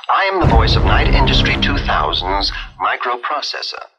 I am the voice of Night Industry 2000's microprocessor.